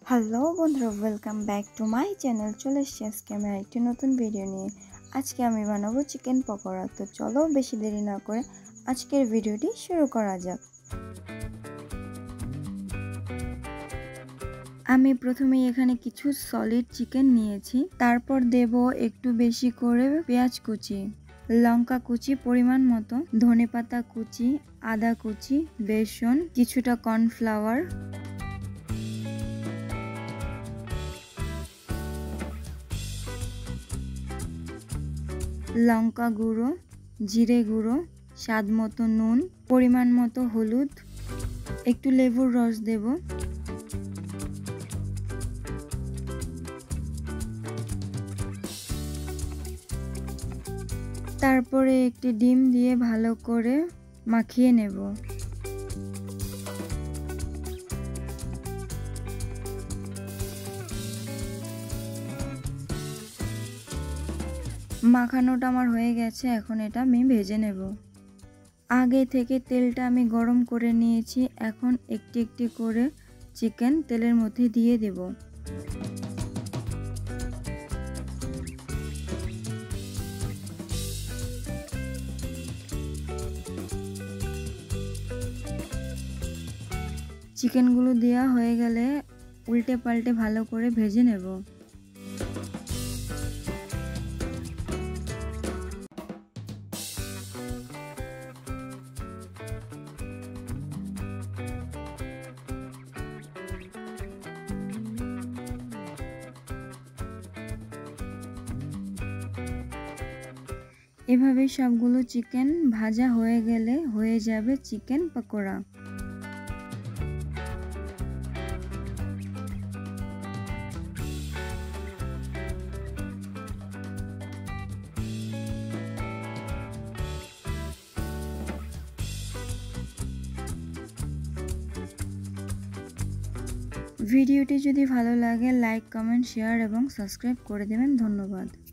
Hello বন্ধুরা, welcome back to my channel. চলে এসেছি আজকে আমি একটি নতুন ভিডিও নিয়ে। আজকে আমি বানাবো চিকেন পকোড়া। তো চলো বেশি দেরি না করে আজকের ভিডিওটি শুরু করা যাক। আমি প্রথমেই এখানে কিছু সলিড চিকেন নিয়েছি, তারপর দেব একটু বেশি করে পেঁয়াজ কুচি, লঙ্কা কুচি পরিমাণ মতো, ধনেপাতা কুচি, আদা কুচি, বেসন, কিছুটা কর্নফ্লাওয়ার, লঙ্কা গুঁড়ো, জিরে গুঁড়ো, স্বাদ মতো নুন, পরিমাণ মতো হলুদ, একটু লেবুর রস দেব। তারপরে একটি ডিম দিয়ে ভালো করে মাখিয়ে নেব। মাখানোটা আমার হয়ে গেছে, এখন এটা আমি ভেজে নেব। আগে থেকে তেলটা আমি গরম করে নিয়েছি, এখন একটি একটি করে চিকেন তেলের মধ্যে দিয়ে দেব। চিকেনগুলো দেওয়া হয়ে গেলে উল্টে পাল্টে ভালো করে ভেজে নেব। এভাবে সবগুলো চিকেন ভাজা হয়ে গেলে হয়ে যাবে চিকেন পকোড়া। ভিডিওটি যদি ভালো লাগে লাইক, কমেন্ট, শেয়ার এবং সাবস্ক্রাইব করে দেবেন। ধন্যবাদ।